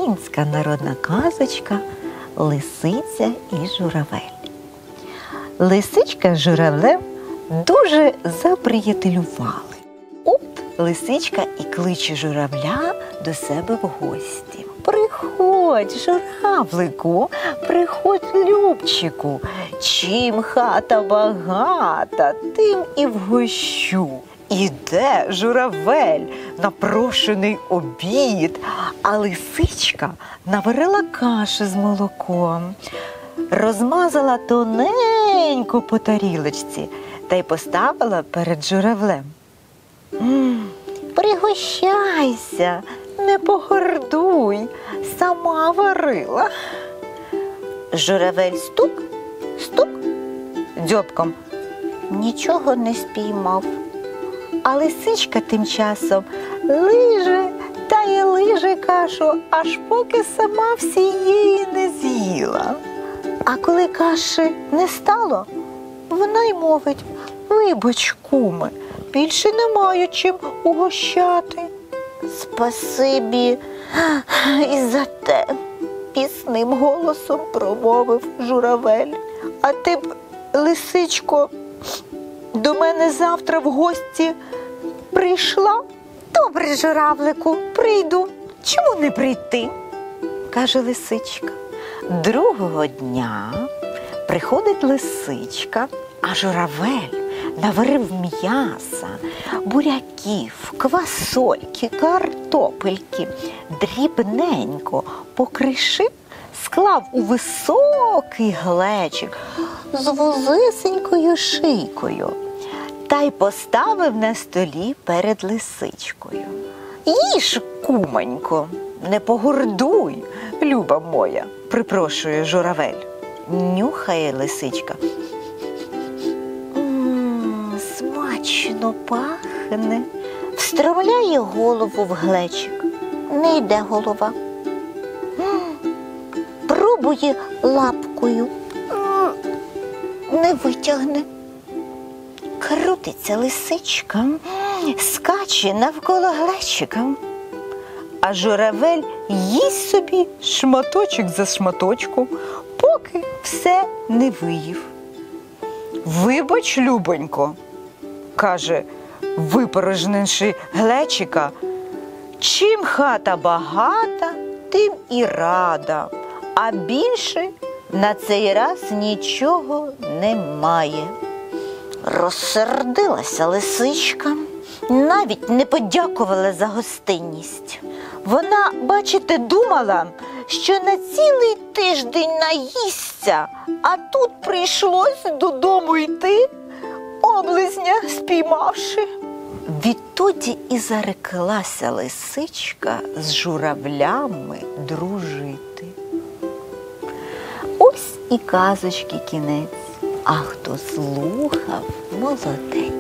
українська народна казочка «Лисиця і журавель». Лисичка з журавлем дуже заприятелювали. От лисичка і кличе журавля до себе в гості. «Приходь, журавлику, приходь, любчику, чим хата багата, тим і вгощу». Іде журавель на прошений обід, а лисичка наварила каші з молоком, розмазала тоненько по тарілочці та й поставила перед журавлем. «Пригощайся, не погордуй, сама варила». Журавель стук, стук дзьобком, нічого не спіймав. А лисичка тим часом лиже та й лиже кашу, аж поки сама всієї не з'їла. А коли каші не стало, вона й мовить: «Вибач, куме, більше немає чим угощати». «Спасибі і за те», – пісним голосом промовив журавель. «А ти б, лисичко, до мене завтра в гості прийшла?» «Добре, журавлику, прийду. Чому не прийти?» – каже лисичка. Другого дня приходить лисичка, а журавель наварив м'яса, буряків, квасольки, картопельки, дрібненько покришив, склав у високий глечик з вузесенькою шийкою та й поставив на столі перед лисичкою. «Їж, кумонько, не погордуй, люба моя», – припрошує журавель. Нюхає лисичка. Смачно пахне. Встромляє голову в глечик. Не йде голова. Пробує лапкою. Не витягне. Крутиться лисичка, скаче навколо глечика. А журавель їсть собі шматочок за шматочком, поки все не виїв. «Вибач, любонько», – каже, випорожнивши глечика, «чим хата багата, тим і рада, а більше на цей раз нічого немає». Розсердилася лисичка, навіть не подякувала за гостинність. Вона, бачите, думала, що на цілий тиждень наїсться, а тут прийшлось додому йти, облизня спіймавши. Відтоді і зареклася лисичка з журавлями дружити. Ось і казочки кінець, а хто слухав, молодець.